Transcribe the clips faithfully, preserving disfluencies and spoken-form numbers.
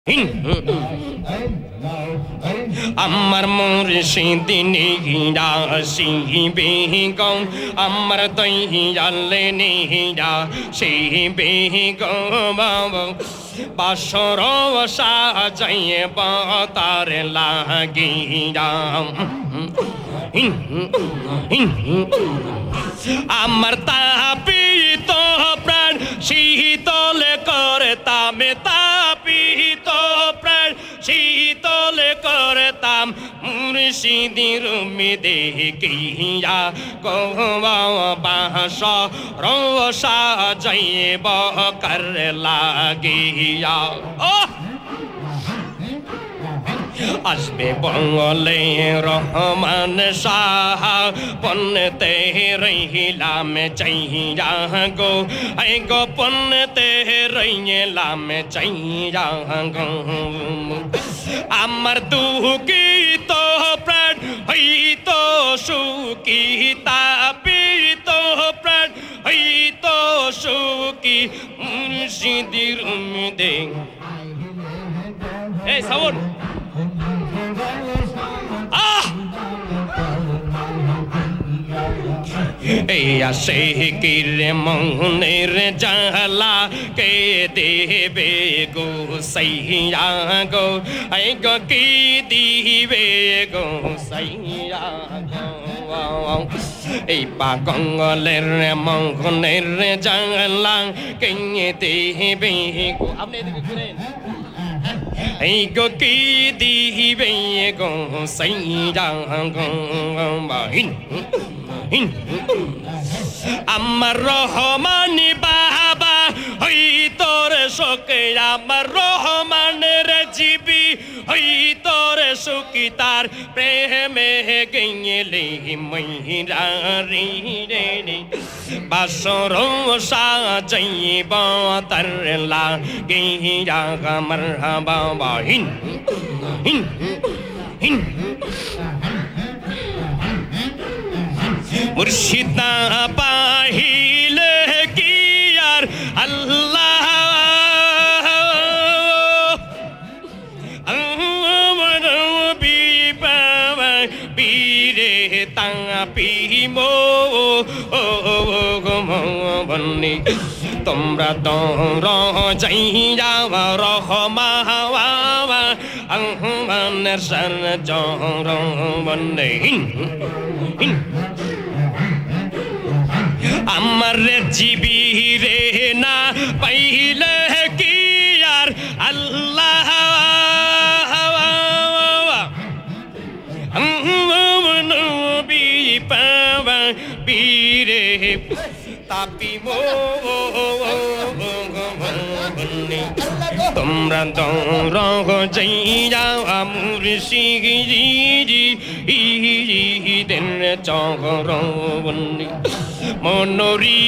আমার মুর্শিদ নিহিয়া শিবে গো আমার দয়ালে নিহিয়া শিবে গো বাসর সাজাইয়ে তার লাগিয়া আমার তাপিত প্রাণ শীতল করতাম তাপিত প্রাণ শীতল করতাম মুর্শিদির দেখিয়া গো বাস রসা যাইব কর লাগিয়া ও আসবে বঙ্গলে রহমান শাহ পন্নতে রহিলাম চাইয়া গো আই গো পন্নতে রহিলাম চাইয়া গো আমার দুঃখিত প্রাণ হইত সুখী তাপিত প্রাণ হইত সুখী মুর্শিদির দে এই সাউন্ড আসে কিরে মনের জালা কে দেবে গো সাইয়া গো আই গো কি দিবে গো সাইয়া গো এই পাগলের মনের জালা কে দেবে গো আপনি এদিকে ঘুরেন এই গো কি দিবে গো সাইয়া গো বাহিন আমার রহমান বাবা হই তোর শোকে আমার রহমানের জীবী হই তোর সুখী তার প্রেমে গেলে মহিরা রে রে বাসর সাজাইব তার লাগিয়া আমার বাবা হিন হিন হিন মুর্শিদা পাহিলে কি আর আল্লাহ আমার বিবাবা পীরে তাপিমো ও বন্নি তোমরা দর যাইয়া রহমাওয়া আহমানের সর জর বন্নি আমার জীবী রে না পাইলে কি আর আল্লাহ পাবা পীরে তাপিমো তোমরা দর যাইয়া মুর্শিদের চর মনোরি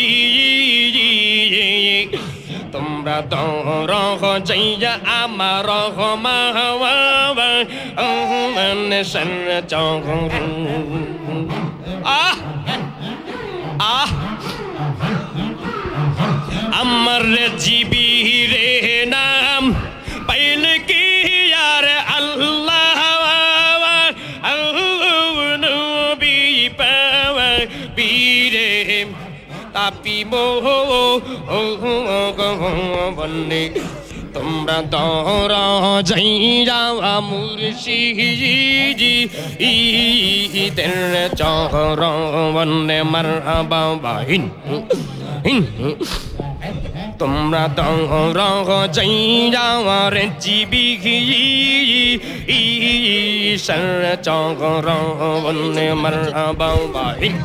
তোমরা দর যাইয়া আমার রহমান সর চর আহ আহ আমার জীবী রে নাম পাইল কি আর আল্লাহ নবী পাওয়া পীরে তাপিমো বন্নে তোমরা দর যাইয়া মুর্শিদের চর বন্নে মারহাবা বাহিন তোমরা দর যাইয়া রে জীবী সর চর বন্নে মারহাবা বাহিন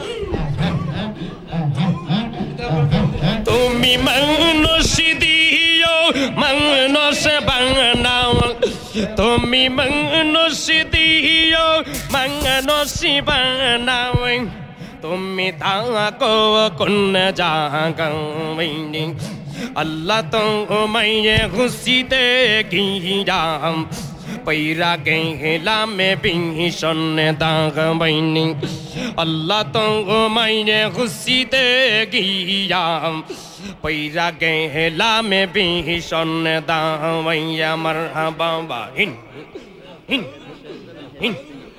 তুমি মানুষ দিও মানুষ বানাও তুমি মানুষ দিও মানুষ বানাও তুমি থাকো কোন জাগায় আল্লাহ তোমায় খুশিতে গিয়া पैरा गैला में भीषण दाग बनी अल्लाह तो मैंने खुशी दे गिया पैरा गैला में भीषण दाग भैया मरहबा हिन हिन हिन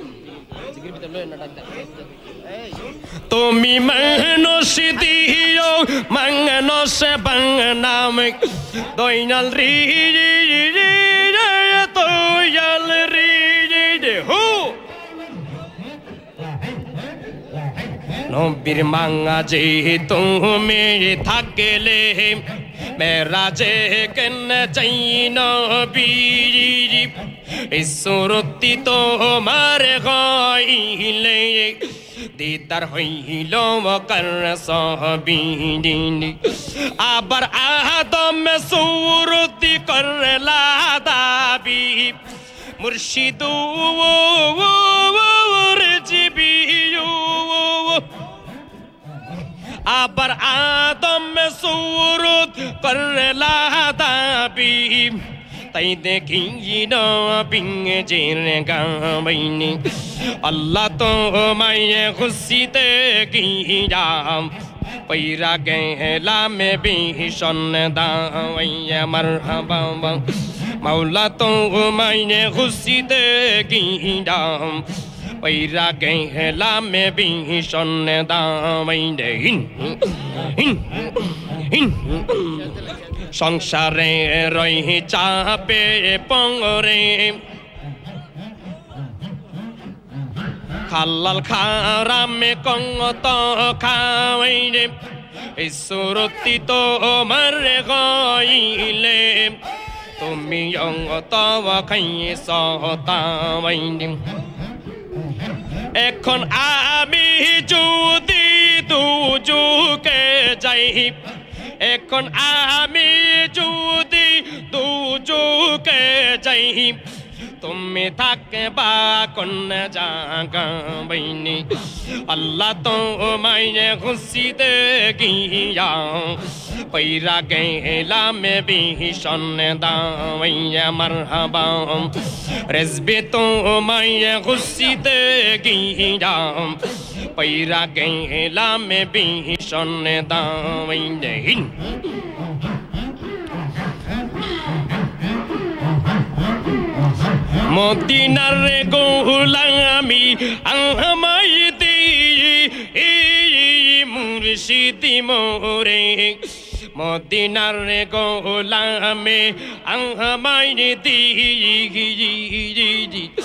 তুমি মানুষ দিও মানুষ বাংনাম দইনাল রি তোয়াল রি হো নবীর মাঙ্গা যে তুমি থাকলে মেরা যে কেন চাই নবী সুরতি তোমার গাইলে দিদার হইল মকর সহবিন আবার আদম সুরতি করলা দাবি মুর্শিদু জিবি আবার আদম সুরত করলা দাবি তাই দেখি বিঙে জের গাবইনি আল্লাহ তো মায়ে খুশিতে গিয়া पैरा गैला में भीषण दावैया मरहबा मौला तो मैंने खुशी दे गिया पैरा गैला में भीषण दावैया हिन हिन हिन সংসারে রহি চাপে পঙ্গরে খালাল খারামে কঙ্গত খাওয়াইরে ঈশ্বরতি তো মারে গইলে তুমি অঙ্গত খাই সহতাওয়াইরে এখন আমি যদি দুজুকে যাই এখন আমি যদি দুজুকে যাই তুমি থাকবা কোন জাগাবইনি আল্লাহ তো মাইনে খুশিতে গিয়া पैरा गैला में भीषण दावैया मरहबा रिज़्क़ तो मैं खुशी दे गिया पैरा गैला में भीषण दावैया हिन মদিনার গোলামি আমায় দি মুর্শিদি মোরে মদিনার গোলামে আমায় দি